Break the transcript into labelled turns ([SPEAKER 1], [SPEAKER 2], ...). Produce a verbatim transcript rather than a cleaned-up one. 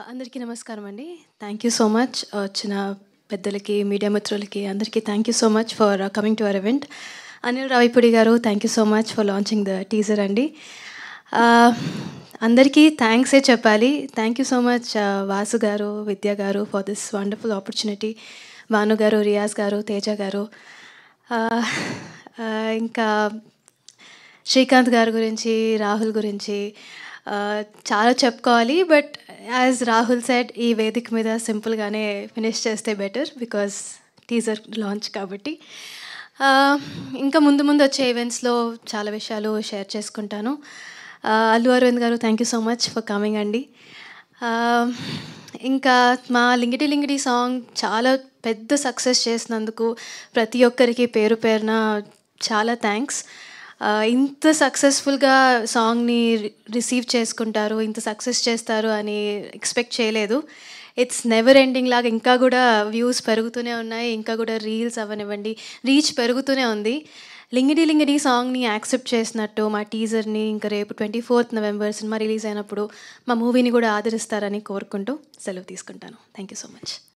[SPEAKER 1] అందరికీ నమస్కారం అండి. థ్యాంక్ యూ సో మచ్ వచ్చిన పెద్దలకి, మీడియా మిత్రులకి అందరికీ thank you so much for coming to our event. Anil Ravipudi garu thank you so much for launching the teaser అండి. అందరికీ థ్యాంక్సే చెప్పాలి. Thank you so much Vasu garu, Vidya garu for this wonderful opportunity. Bhanu garu, Riyaz గారు, తేజ గారు, ఇంకా శ్రీకాంత్ గారి గురించి, రాహుల్ గురించి చాలా చెప్పుకోవాలి. బట్ యాజ్ రాహుల్ సెడ్, ఈ వేదిక మీద సింపుల్గానే ఫినిష్ చేస్తే బెటర్ బికాస్ టీజర్ లాంచ్ కాబట్టి. ఇంకా ముందు ముందు వచ్చే ఈవెంట్స్లో చాలా విషయాలు షేర్ చేసుకుంటాను. Allu Aravind garu thank you so much for coming అండి. ఇంకా మా లింగిడి లింగిడి సాంగ్ చాలా పెద్ద సక్సెస్ చేసినందుకు ప్రతి ఒక్కరికి పేరు పేరున చాలా థ్యాంక్స్. ఇంత సక్సెస్ఫుల్గా సాంగ్ని రిసీవ్ చేసుకుంటారు, ఇంత సక్సెస్ చేస్తారు అని ఎక్స్పెక్ట్ చేయలేదు. ఇట్స్ నెవర్ ఎండింగ్ లాగా ఇంకా కూడా వ్యూస్ పెరుగుతూనే ఉన్నాయి, ఇంకా కూడా రీల్స్ అవనివ్వండి, రీచ్ పెరుగుతూనే ఉంది. లింగిడి లింగిడి సాంగ్ని యాక్సెప్ట్ చేసినట్టు మా టీజర్ని ఇంకా రేపు twenty fourth November cinema release అయినప్పుడు మా మూవీని కూడా ఆదరిస్తారని కోరుకుంటూ సెలవు తీసుకుంటాను. Thank you so much.